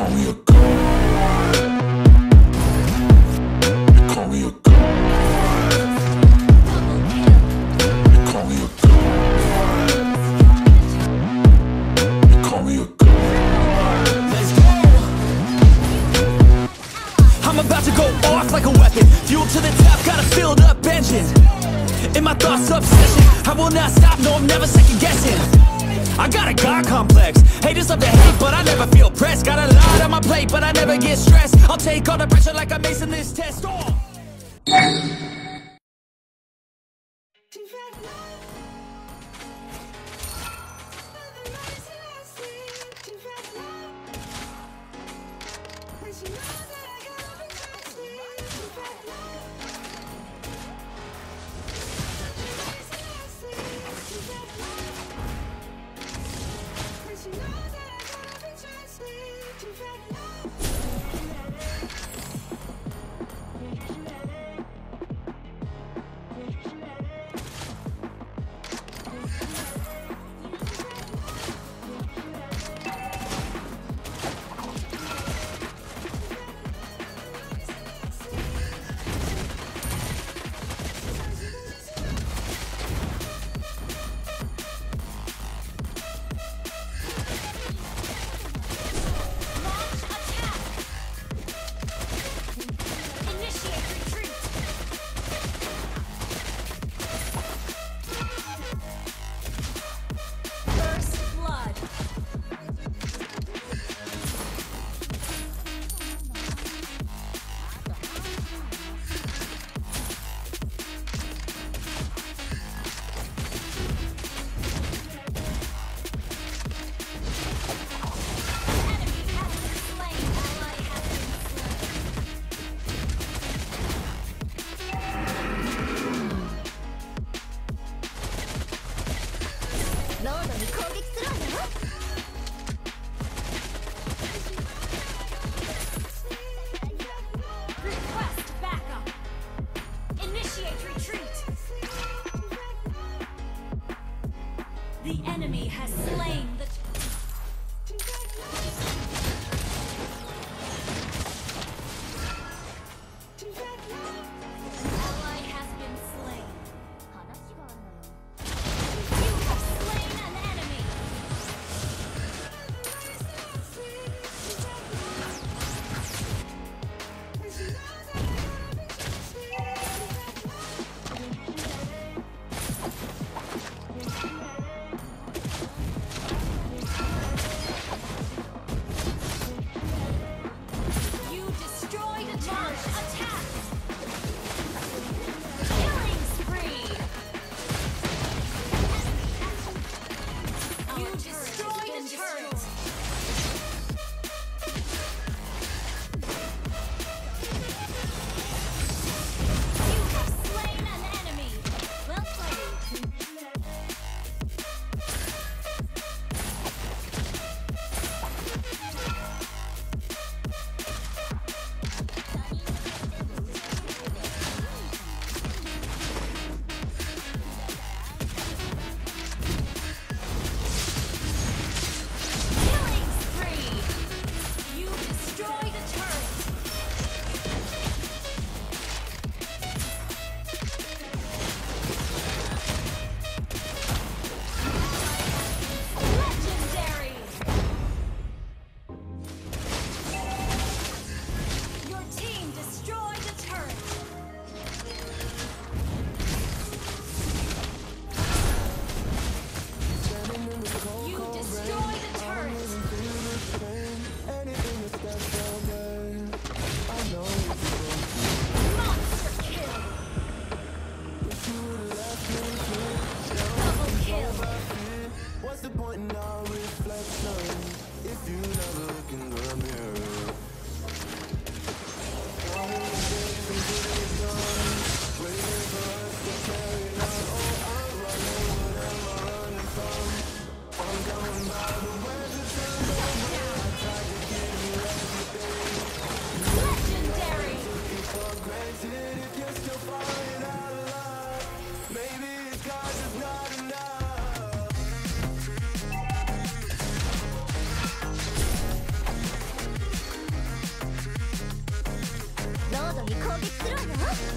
call me a god. They call me a god. They call me a god. They call me a god. Let's go! I'm about to go off like a weapon. Fuel to the top, got a filled up engine. In my thoughts, obsession, I will not stop, no, I'm never second guessing. I got a God complex, haters love to hate, but I never feel pressed. Got a lot on my plate, but I never get stressed. I'll take all the pressure like I'm acing this test. The enemy has slain the... ally has been slain. You have slain an enemy. ードに攻撃するわよ。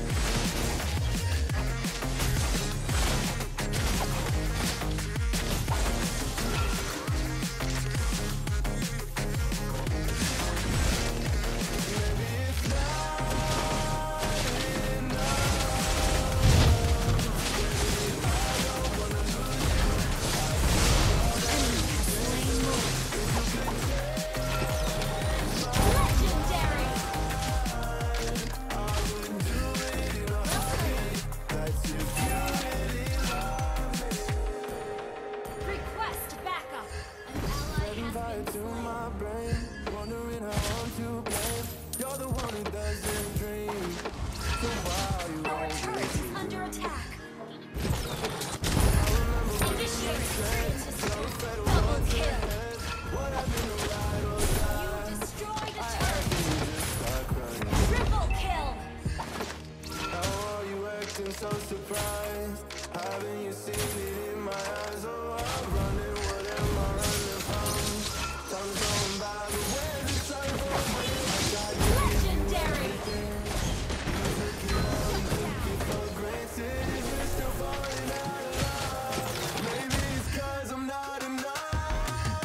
Request backup. An ally has been To my brain, wondering how I'm to blame. You're the one who doesn't dream. So why you Our won't turret believe? is under attack. Initiate double kill. You destroyed a turret. Triple kill. How are you acting so surprised? Haven't you seen it in my eyes? Oh, I'm running, what am I running from? Time's going by, but where's the sun going? I got Legendary. you for granted. If you're still falling out of love, maybe it's 'cause I'm not enough.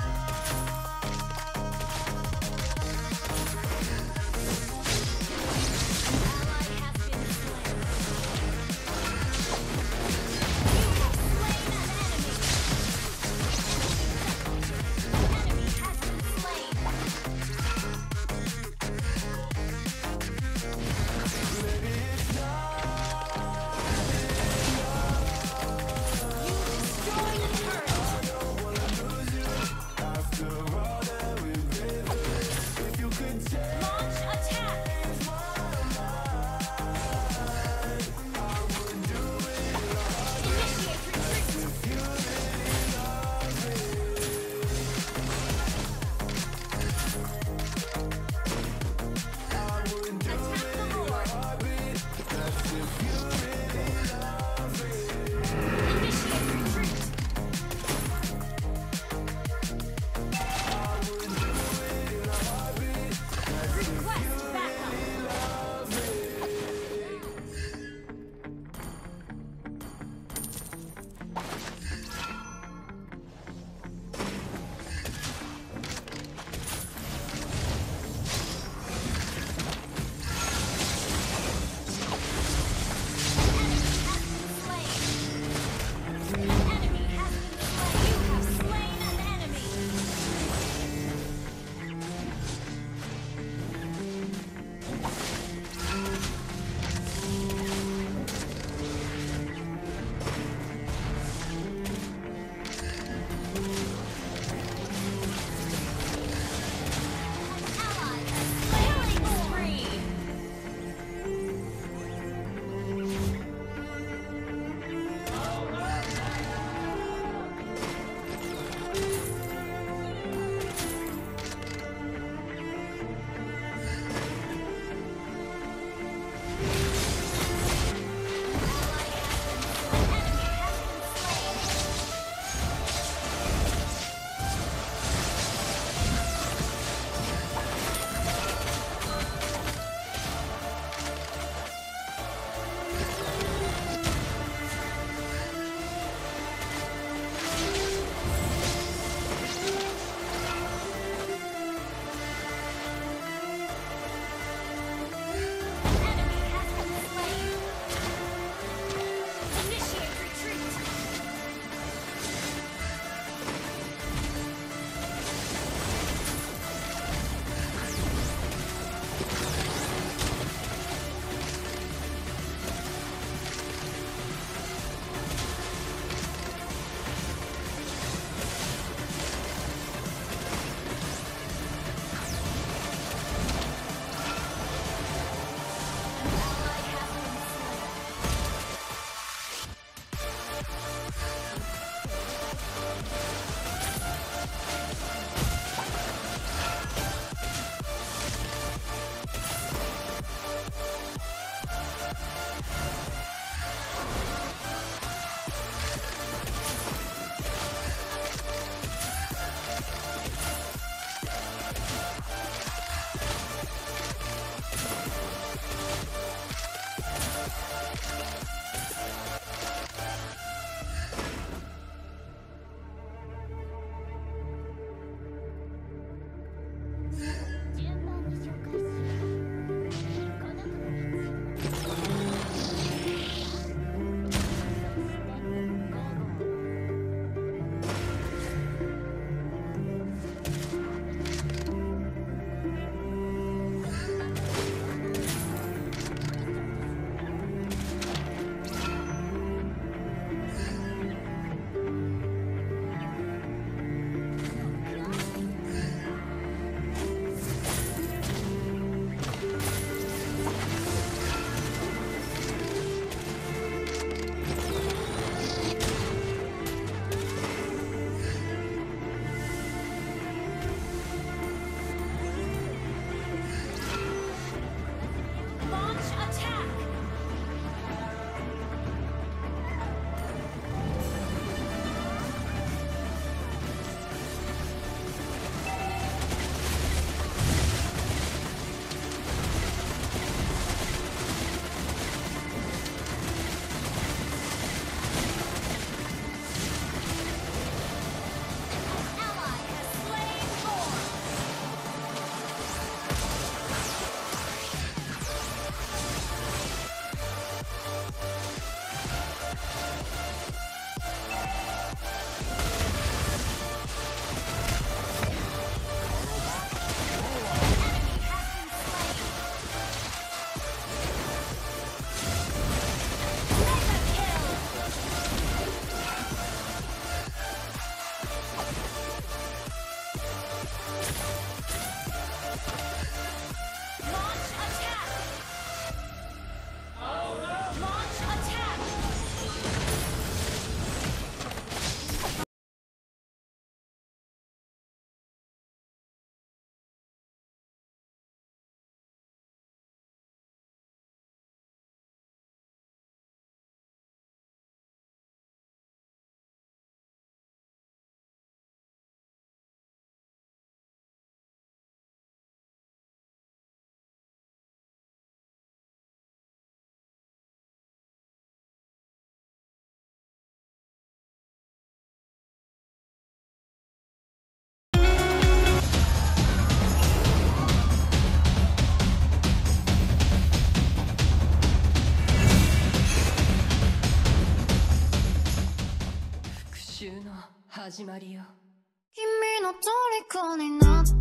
始まりよ君の虜になって